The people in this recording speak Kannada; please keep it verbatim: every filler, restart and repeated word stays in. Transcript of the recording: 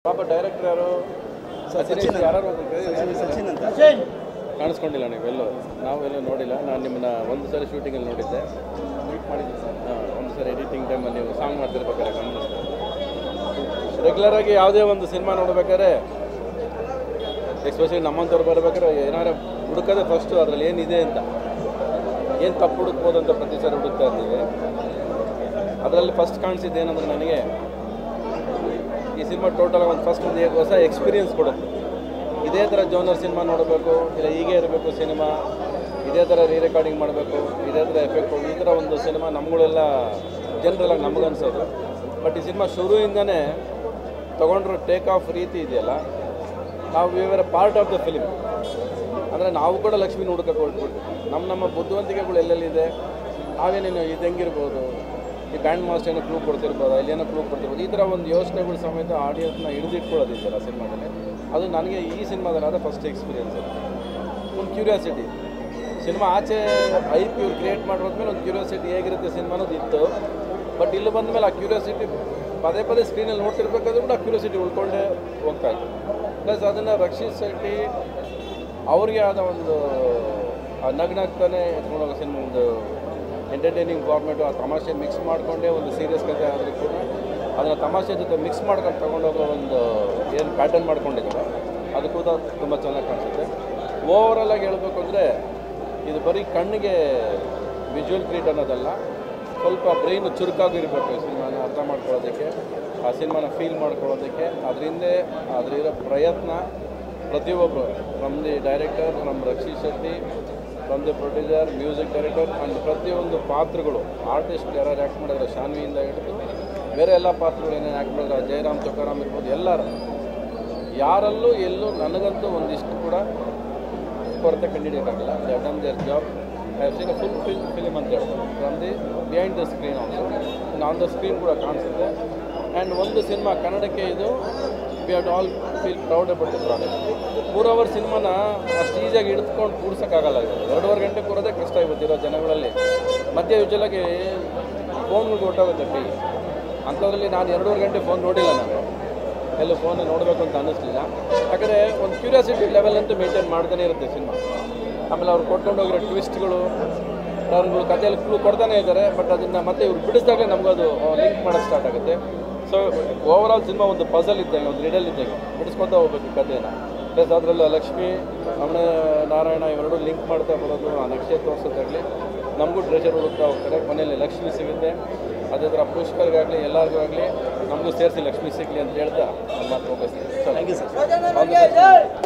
ಪಾಪ ಡೈರೆಕ್ಟರ್ ಯಾರು ಸಚಿನ್ ಯಾರು ಸಚಿನ್ ಅಂತ ಕಾಣಿಸ್ಕೊಂಡಿಲ್ಲ ನೀವೆಲ್ಲೂ ನಾವೆಲ್ಲೂ ನೋಡಿಲ್ಲ. ನಾನು ನಿಮ್ಮನ್ನ ಒಂದು ಸರಿ ಶೂಟಿಂಗಲ್ಲಿ ನೋಡಿದ್ದೆ, ಮೀಟ್ ಮಾಡಿದ್ದೆ ಸರ್. ಹಾಂ, ಒಂದು ಸರಿ ಎಡಿಟಿಂಗ್ ಟೈಮಲ್ಲಿ ನೀವು ಸಾಂಗ್ ಮಾಡ್ತಿರ್ಬೇಕಾದ್ರೆ ಗಮನಿಸ್ತಾರೆ. ರೆಗ್ಯುಲರಾಗಿ ಯಾವುದೇ ಒಂದು ಸಿನಿಮಾ ನೋಡ್ಬೇಕಾದ್ರೆ, ಎಸ್ಪೆಷಲಿ ನಮ್ಮಂಥವ್ರು ಬರ್ಬೇಕಾದ್ರೆ ಏನಾರು ಹುಡುಕೋದೇ ಫಸ್ಟು ಅದರಲ್ಲಿ ಏನಿದೆ ಅಂತ, ಏನು ತಪ್ಪು ಹುಡುಕ್ಬೋದು ಅಂತ ಪ್ರತಿ ಸಾರಿ ಹುಡುಕ್ತಾ ಇರ್ತೀವಿ. ಅದರಲ್ಲಿ ಫಸ್ಟ್ ಕಾಣಿಸಿದ್ದು ಏನಂದ್ರೆ ನನಗೆ ಈ ಸಿನಿಮಾ ಟೋಟಲಾಗಿ ಒಂದು ಫಸ್ಟ್ ಒಂದು ಹೊಸ ಎಕ್ಸ್ಪೀರಿಯನ್ಸ್ ಕೊಡುತ್ತೆ. ಇದೇ ಥರ ಜೋನರ್ ಸಿನಿಮಾ ನೋಡಬೇಕು, ಇಲ್ಲ ಹೀಗೆ ಇರಬೇಕು ಸಿನಿಮಾ, ಇದೇ ಥರ ರೀ ರೆಕಾರ್ಡಿಂಗ್ ಮಾಡಬೇಕು, ಇದೇ ಥರ ಎಫೆಕ್ಟ್, ಈ ಥರ ಒಂದು ಸಿನಿಮಾ ನಮ್ಮಗಳೆಲ್ಲ ಜನರಲ್ಲಾಗಿ ನಮಗನ್ಸೋದು. ಬಟ್ ಈ ಸಿನಿಮಾ ಶುರುವಿಂದನೇ ತೊಗೊಂಡ್ರು ಟೇಕ್ ಆಫ್ ರೀತಿ ಇದೆಯಲ್ಲ, ನಾವು ವಿವರ ಪಾರ್ಟ್ ಆಫ್ ದ ಫಿಲಿಮ್. ಅಂದರೆ ನಾವು ಕೂಡ ಲಕ್ಷ್ಮೀನ ಹುಡುಕಕ್ಕೆ ಹೊರಟ್ಬಿಟ್ಟು ನಮ್ಮ ನಮ್ಮ ಬುದ್ಧಿವಂತಿಕೆಗಳು ಎಲ್ಲೆಲ್ಲಿದೆ, ನಾವೇನೇನು ಇದು ಹೆಂಗಿರ್ಬೋದು, ಈ ಬ್ಯಾಂಡ್ ಮಾಸ್ಟರ್ ಏನೋ ಕ್ಲೂ ಕೊಡ್ತಿರ್ಬೋದು, ಇಲ್ಲೇನೋ ಕ್ಲೂ ಕೊಡ್ತಿರ್ಬೋದು, ಈ ಥರ ಒಂದು ಯೋಚನೆಗಳು ಸಮೇತ ಆಡಿಯನ್ಸ್ನ ಹಿಡಿದಿಟ್ಕೊಳ್ಳೋದಿದ್ದಲ್ಲ ಸಿನಿಮಾದಲ್ಲಿ. ಅದು ನನಗೆ ಈ ಸಿನಿಮಾದಲ್ಲಾದ ಫಸ್ಟ್ ಎಕ್ಸ್ಪೀರಿಯನ್ಸ್. ಒಂದು ಕ್ಯೂರಿಯಾಸಿಟಿ, ಸಿನಿಮಾ ಆಚೆ ಐ ಪಿ ಇವ್ರು ಕ್ರಿಯೇಟ್ ಮಾಡಿರೋದ್ಮೇಲೆ ಒಂದು ಕ್ಯೂರಿಯಾಸಿಟಿ ಹೇಗಿರುತ್ತೆ ಸಿನಿಮಾ ಅನ್ನೋದು ಇತ್ತು. ಬಟ್ ಇಲ್ಲಿ ಬಂದ ಮೇಲೆ ಆ ಕ್ಯೂರಿಯಾಸಿಟಿ ಪದೇ ಪದೇ ಸ್ಕ್ರೀನಲ್ಲಿ ನೋಡ್ತಿರ್ಬೇಕಾದ್ರೂ ಕೂಡ ಆ ಕ್ಯೂರಿಯಾಸಿಟಿ ಉಳ್ಕೊಂಡೇ ಹೋಗ್ತಾ ಇತ್ತು. ಪ್ಲಸ್ ಅದನ್ನು ರಕ್ಷಿತ್ ಶೆಟ್ಟಿ ಅವ್ರಿಗೆ ಆದ ಒಂದು ನಗ್ನಗ್ತಾನೆ ಎತ್ಕೊಂಡು ಹೋಗೋ ಸಿನಿಮಾ, ಒಂದು ಎಂಟರ್ಟೈನಿಂಗ್ ಫಾರ್ಮೇಟು, ಆ ತಮಾಷೆ ಮಿಕ್ಸ್ ಮಾಡಿಕೊಂಡೇ ಒಂದು ಸೀರಿಯಸ್ ಕಥೆ ಆದರೂ ಕೂಡ ಅದನ್ನು ತಮಾಷೆ ಜೊತೆ ಮಿಕ್ಸ್ ಮಾಡ್ಕೊಂಡು ತೊಗೊಂಡೋಗೋ ಒಂದು ಏನು ಪ್ಯಾಟರ್ನ್ ಮಾಡ್ಕೊಂಡಿದ್ದಾರೆ, ಅದು ಕೂಡ ತುಂಬ ಚೆನ್ನಾಗಿ ಕಾಣಿಸುತ್ತೆ. ಓವರಾಲಾಗಿ ಹೇಳಬೇಕು ಅಂದರೆ ಇದು ಬರೀ ಕಣ್ಣಿಗೆ ವಿಜುವಲ್ ಟ್ರೀಟ್ ಅನ್ನೋದಲ್ಲ, ಸ್ವಲ್ಪ ಬ್ರೈನು ಚುರುಕಾಗಿರಬೇಕು ಈ ಸಿನಿಮಾನ ಅರ್ಥ ಮಾಡ್ಕೊಳ್ಳೋದಕ್ಕೆ, ಆ ಸಿನಿಮಾನ ಫೀಲ್ ಮಾಡ್ಕೊಳ್ಳೋದಕ್ಕೆ. ಅದರಿಂದ ಅದರಿರೋ ಪ್ರಯತ್ನ ಪ್ರತಿಯೊಬ್ಬರು, from the director, from Rakshit Shetty, from the producer, music director and ಪ್ರತಿಯೊಂದು ಪಾತ್ರಗಳು, ಆರ್ಟಿಸ್ಟ್ ಯಾರು ಆ್ಯಕ್ಟ್ ಮಾಡಿದ್ರೆ ಶಾನ್ವಿಯಿಂದ ಹಿಡಿದು ಬೇರೆ ಎಲ್ಲ ಪಾತ್ರಗಳು ಏನೇನು ಆ್ಯಕ್ಟ್ ಮಾಡಿದ್ರೆ ಜಯರಾಮ್ ತುಕಾರಾಮ್ ಇರ್ಬೋದು, ಎಲ್ಲರೂ ಯಾರಲ್ಲೂ ಎಲ್ಲೂ ನನಗಂತೂ ಒಂದಿಷ್ಟು ಕೂಡ ಕೊರತೆ ಕಂಡುಹಿಡಿಯೋಕ್ಕಾಗಲ್ಲ. They have done their job. I have seen a full film film ಅಂತ ಹೇಳ್ಬೋದು, from the behind the screen also, on the screen ಕೂಡ ಕಾಣಿಸುತ್ತೆ. ಆ್ಯಂಡ್ ಒಂದು ಸಿನಿಮಾ ಕನ್ನಡಕ್ಕೆ ಇದು we have all feel proud about the product. ಮೂರು ಅವರ್ ಸಿನಿಮಾನ ಅಷ್ಟು ಈಸಿಯಾಗಿ ಹಿಡಿದುಕೊಂಡು ಕೂಡ್ಸೋಕ್ಕಾಗಲ್ಲ. ಎರಡೂವರೆ ಗಂಟೆ ಕೂರೋದೇ ಕಷ್ಟ ಇವತ್ತಿರೋ ಜನಗಳಲ್ಲಿ. ಮಧ್ಯೆ ಯೂಶಲಾಗಿ ಫೋನ್ಗಳು ಹೊಟ್ಟೋಗುತ್ತೆ ಟಿ ಅಂಥದ್ರಲ್ಲಿ ನಾನು ಎರಡೂವರೆ ಗಂಟೆ ಫೋನ್ ನೋಡಿಲ್ಲ. ನಾನು ಎಲ್ಲೂ ಫೋನ್ ನೋಡಬೇಕು ಅಂತ ಅನ್ನಿಸ್ಲಿಲ್ಲ. ಯಾಕಂದರೆ ಒಂದು ಕ್ಯೂರಿಯಾಸಿಟಿ ಲೆವೆಲ್ ಅಂತೂ ಮೇಂಟೈನ್ ಮಾಡ್ತಾನೆ ಇರುತ್ತೆ ಸಿನಿಮಾ. ಆಮೇಲೆ ಅವ್ರು ಕೊಟ್ಕೊಂಡು ಹೋಗಿರೋ ಟ್ವಿಸ್ಟ್ಗಳು, ಟರ್ನ್ಗಳು, ಕಥೆಯಲ್ಲಿ ಕ್ಲೂ ಕೊಡ್ತಾನೆ ಇದ್ದಾರೆ. ಬಟ್ ಅದನ್ನು ಮತ್ತೆ ಇವ್ರು ಬಿಡಿಸಿದಾಗಲೇ ನಮಗದು ಲಿಂಕ್ ಮಾಡೋಕ್ಕೆ ಸ್ಟಾರ್ಟ್ ಆಗುತ್ತೆ. ಸೊ ಓವರಾಲ್ ಸಿನಿಮಾ ಒಂದು ಪಜಲ್ ಇದ್ದಂಗೆ, ಒಂದು ರಿಡಲ್ ಇದ್ದಂಗೆ ಬಿಡಿಸ್ಕೊತಾ ಹೋಗ್ಬೇಕು ಕಥೆಯನ್ನು. ಪ್ಲಸ್ ಅದರಲ್ಲೂ ಲಕ್ಷ್ಮೀ, ರಮಣ ನಾರಾಯಣ ಇವೆರಡು ಲಿಂಕ್ ಮಾಡ್ತಾ ಬರೋದು, ಆ ನಕ್ಷೆ ತೋರಿಸೋದಾಗಲಿ, ನಮಗೂ ಟ್ರೆಷರ್ ಹುಡುಕ್ತಾ ಹೋಗ್ತಾರೆ. ಕೊನೆಯಲ್ಲಿ ಲಕ್ಷ್ಮಿ ಸಿಗುತ್ತೆ. ಅದೇ ಥರ ಪುಷ್ಕರ್ಗಾಗಲಿ ಎಲ್ಲರಿಗೂ ಆಗಲಿ ನಮಗೂ ಸೇರಿಸಿ ಲಕ್ಷ್ಮಿ ಸಿಗಲಿ ಅಂತ ಹೇಳ್ತಾ ನಮ್ಮ ಮಾತು ಮುಗಿಸ್ತೀನಿ. Thank you sir.